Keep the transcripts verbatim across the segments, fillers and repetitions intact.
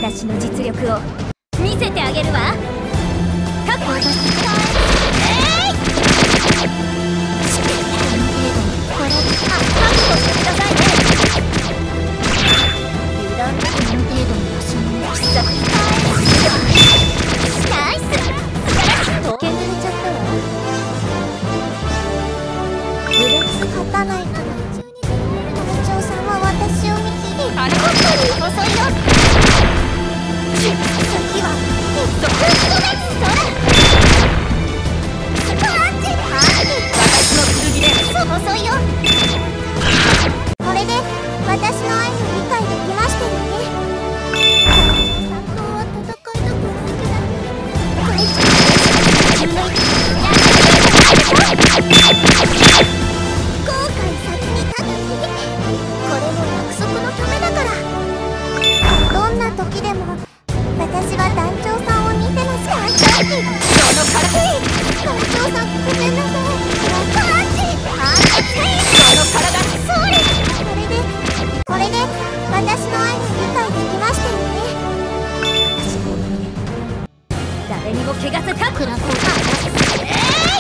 私の実力を見せてあげるわ。覚悟してえい、これ、あ、覚悟してくださいね。油断この程度の場所に必殺ナイス、素晴らしい。削れちゃったわ。腕つ勝たないから団長さんは私を見切り、あの本当に遅いよ。次は一足一目、それスパーンチ、ハーキ、私の剣で遅いよ。これで私の愛を理解できましたよね。団長さんとは戦いたくないけど大丈夫。後悔先に立たない。これも約束のためだから。どんな時でも私は団長さんを見てます。団長その体団長さん、ごめんなさい。パンチパンチ、その体それこれでこれで私の愛を理解できましたよね。誰にも怪我さかくらこうか。えーい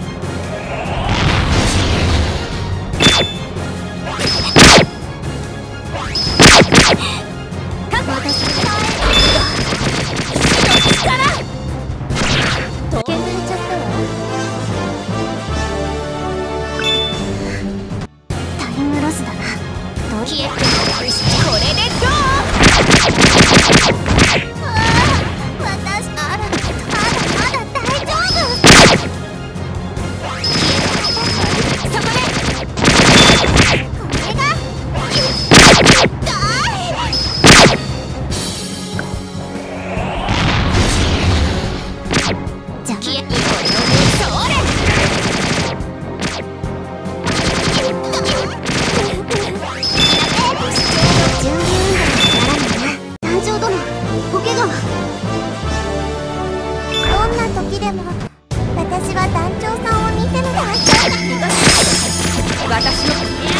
消えてこれでどう？ああ、私あら、まだまだ大丈夫。そこでこれが痛い。じゃあ消えてこれをそれ時でも私は団長さんを見てる。団長さん私の